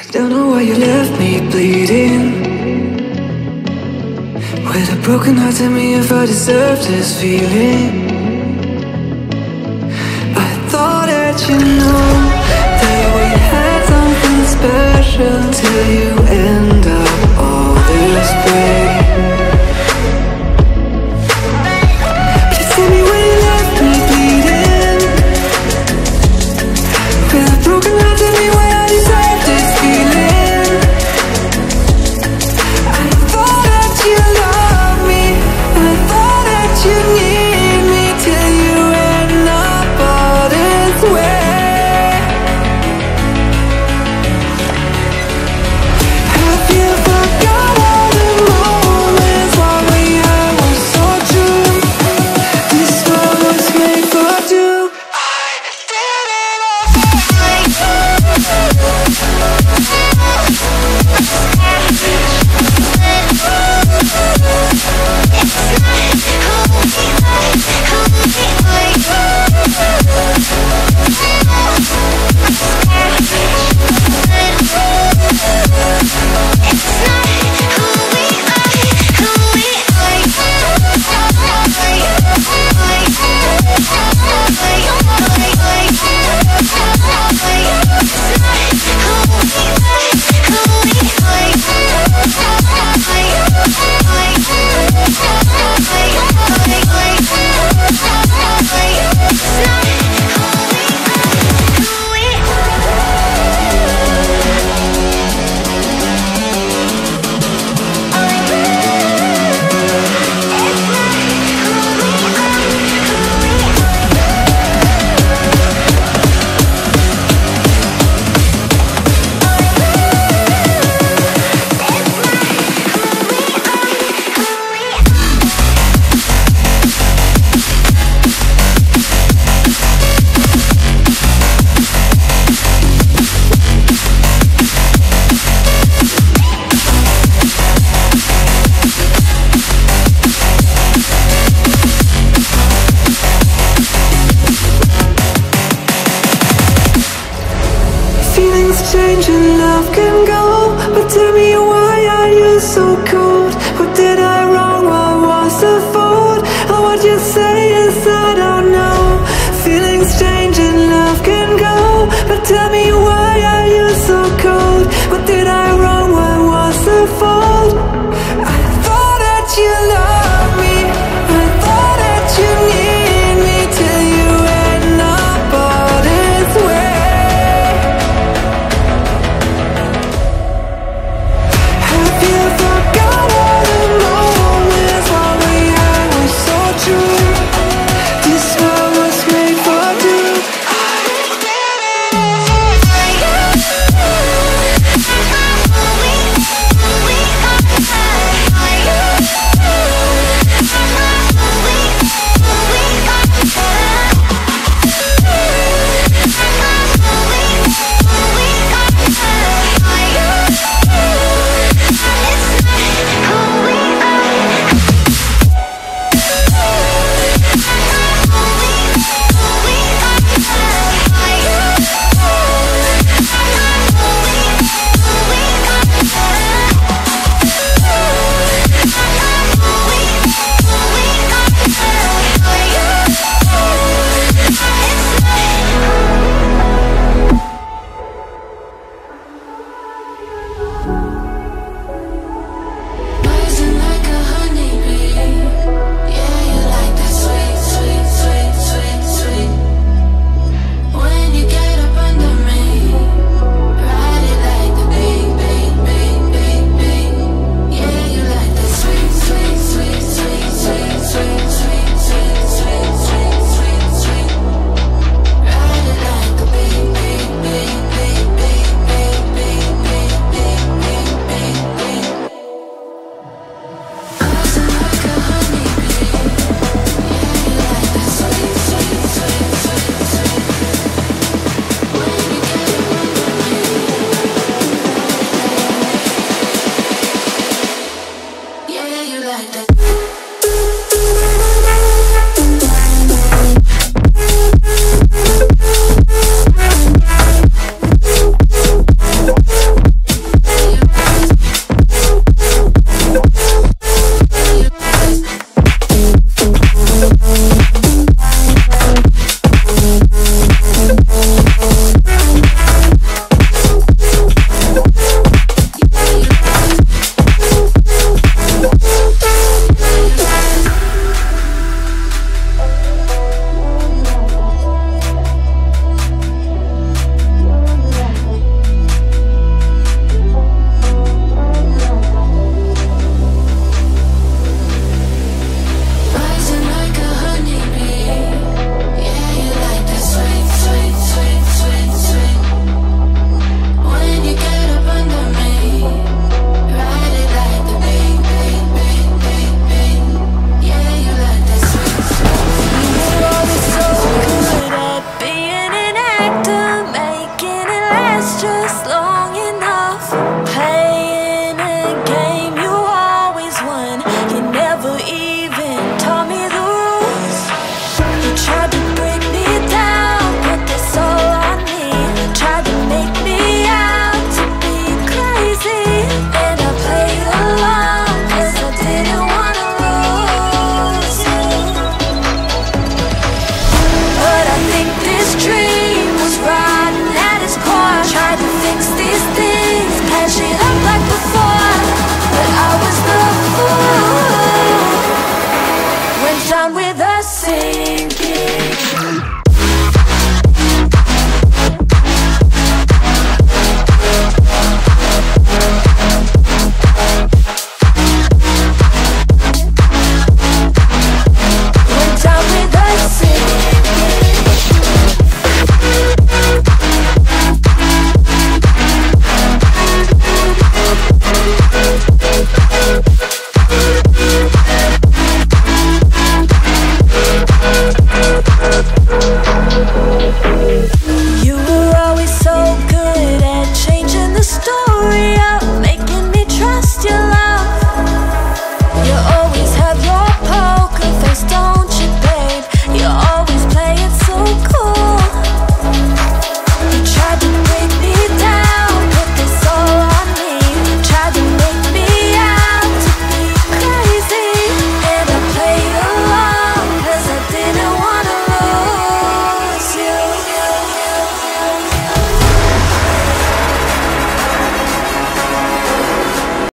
Don't know why you left me bleeding, with a broken heart. Tell me if I deserve this feeling. I thought that you know that we had something special, till you end up all this way. Please tell me why you left me bleeding, with a broken heart. Tell me why I deserve this feeling. I thought that you loved me, I thought that you need me, till you end up all this way. Have you forgot all the moments while we had were so true? This world was made for two. I did it change and love can go, but tell me why are you so cold? What did I wrong? What was the fault? Or what you say is I don't know. Feelings change and love can go, but tell me why are you so cold? What did I